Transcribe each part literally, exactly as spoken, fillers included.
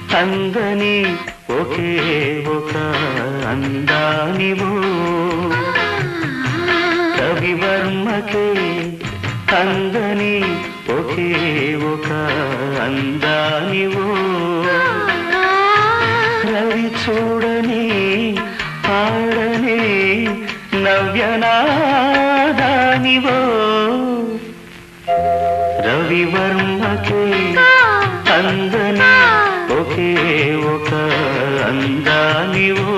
అందని ఒకే ఒక అందానివో రవివర్మకే అందని ఒకే ఒక అందానివో రవి చూడని పాడని నవ్యనాదానివో రవివర్మకే అందని ఒకే ఒక అందానివో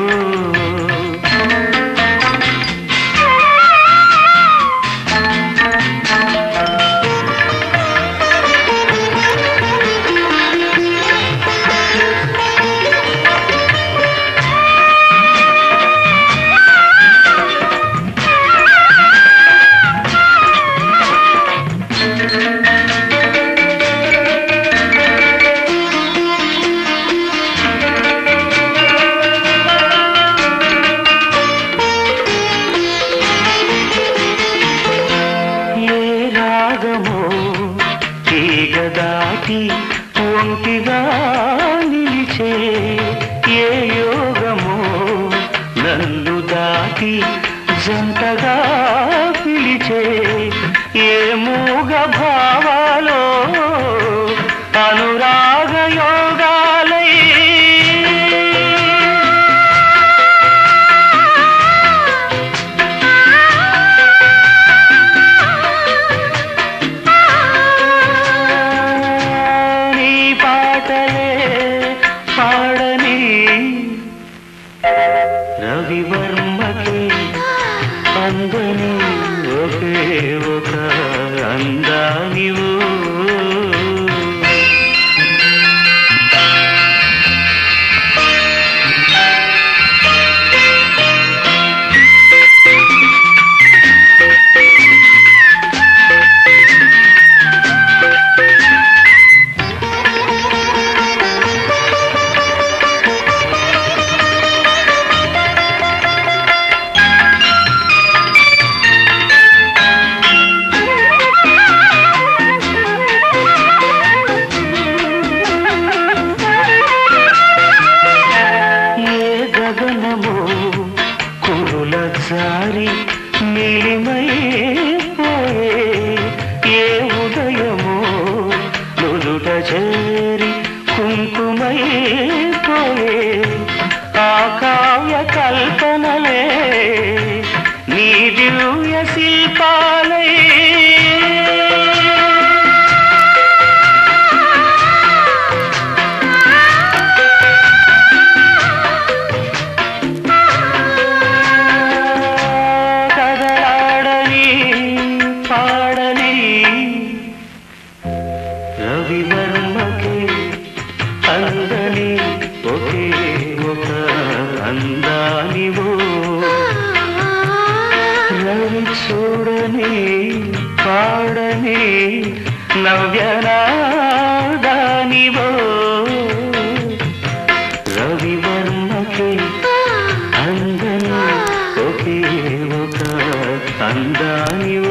దాటి ఒంటిగా నిలిచే ఏ యోగమో నన్ను దాటి జంటగా పిలిచే ఏ మూగ భావాలో అనురాగ యోగాలై రవివర్మకే అందని ఒకే ఒక అందానివో జారి నీలిమైపోయే ఏ ఉదయమో నుదుట చేరి కుంకుమైపోయే ఆ కావ్య కల్పనలే నీ దివ్య శిల్పాలై రవివర్మకే అందని ఒకే ఒక అందానివో రవి చూడని పాడని నవ్యనాదానివో రవివర్మకే అందని ఒకే ఒక అందానివో